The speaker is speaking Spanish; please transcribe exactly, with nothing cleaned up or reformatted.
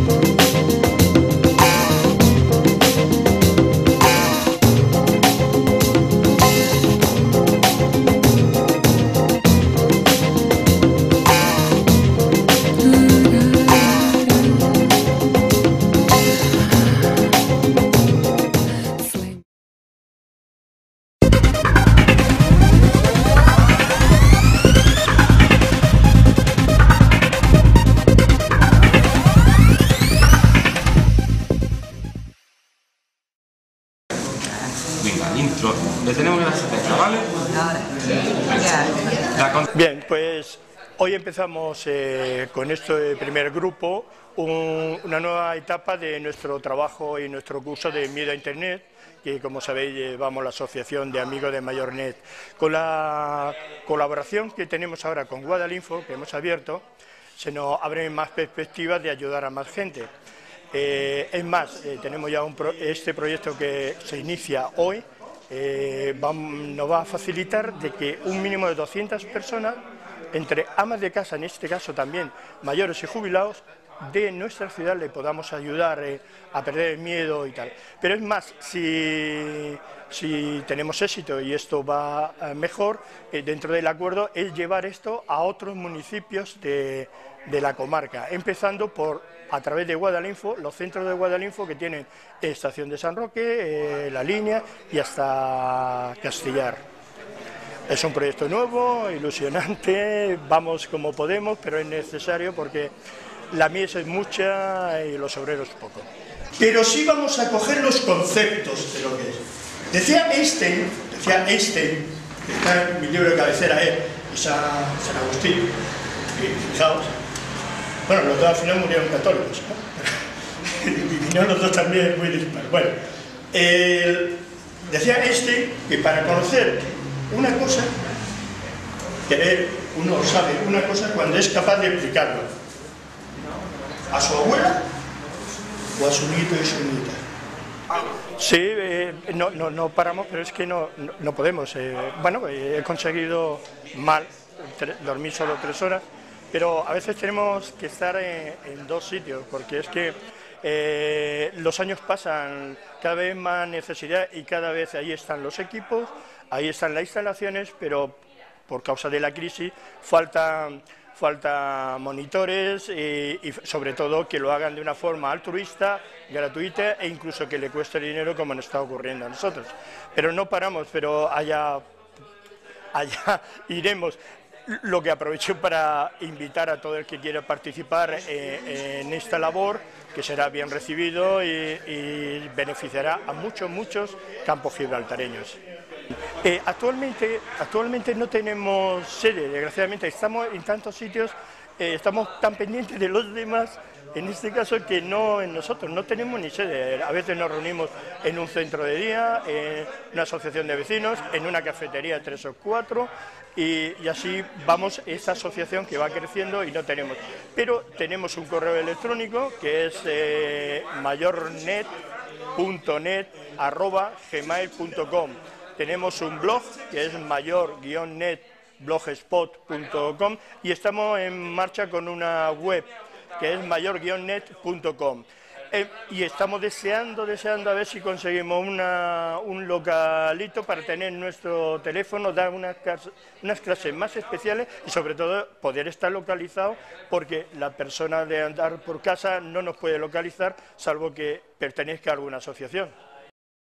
Intro. Le tenemos que dar setenta, ¿vale? Bien, pues hoy empezamos eh, con este primer grupo un, una nueva etapa de nuestro trabajo y nuestro curso de Miedo a Internet, que como sabéis llevamos la Asociación de Amigos de Mayornet. Con la colaboración que tenemos ahora con Guadalinfo, que hemos abierto, se nos abren más perspectivas de ayudar a más gente. Eh, es más, eh, tenemos ya un pro este proyecto que se inicia hoy, eh, va, nos va a facilitar de que un mínimo de doscientas personas, entre amas de casa, en este caso también mayores y jubilados, de nuestra ciudad le podamos ayudar eh, a perder el miedo y tal. Pero es más, si, si tenemos éxito y esto va eh, mejor, eh, dentro del acuerdo es llevar esto a otros municipios de, de la comarca, empezando por, a través de Guadalinfo, los centros de Guadalinfo que tienen Estación de San Roque, eh, La Línea y hasta Castellar. Es un proyecto nuevo, ilusionante, vamos como podemos, pero es necesario porque la mies es mucha y los obreros poco. Pero sí vamos a coger los conceptos de lo que es. Decía Einstein, decía Einstein, que está en mi libro de cabecera, es San Agustín, y fijaos, bueno, los dos al final murieron católicos, ¿no? Y vinieron los dos también muy disparos. Bueno, eh, decía Einstein que para conocer una cosa, que uno sabe una cosa cuando es capaz de explicarlo a su abuela o a su nieto y su nieta. Sí, eh, no, no, no paramos, pero es que no, no, no podemos. Eh, bueno, eh, he conseguido mal dormir solo tres horas, pero a veces tenemos que estar en, en dos sitios, porque es que eh, los años pasan, cada vez más necesidad y cada vez ahí están los equipos, ahí están las instalaciones, pero por causa de la crisis falta, falta monitores y, y sobre todo que lo hagan de una forma altruista, gratuita e incluso que le cueste dinero como nos está ocurriendo a nosotros. Pero no paramos, pero allá, allá iremos. Lo que aprovecho para invitar a todo el que quiera participar eh, en esta labor, que será bien recibido y, y beneficiará a muchos, muchos campos gibraltareños. Eh, actualmente, actualmente no tenemos sede, desgraciadamente estamos en tantos sitios, eh, estamos tan pendientes de los demás, en este caso que no en nosotros, no tenemos ni sede. A veces nos reunimos en un centro de día, en una asociación de vecinos, en una cafetería tres o cuatro, y, y así vamos, esta asociación que va creciendo y no tenemos. Pero tenemos un correo electrónico que es eh, mayornet punto net arroba gmail punto com. Tenemos un blog que es mayor guion net blogspot punto com y estamos en marcha con una web que es mayor guion net punto com. Eh, y estamos deseando, deseando a ver si conseguimos una, un localito para tener nuestro teléfono, dar unas, unas clases más especiales y sobre todo poder estar localizado, porque la persona de andar por casa no nos puede localizar salvo que pertenezca a alguna asociación.